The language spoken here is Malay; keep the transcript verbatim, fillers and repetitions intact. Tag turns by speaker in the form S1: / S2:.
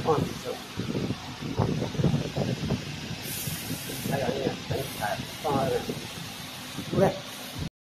S1: 放几次，还有一点很彩，放那个，对不对？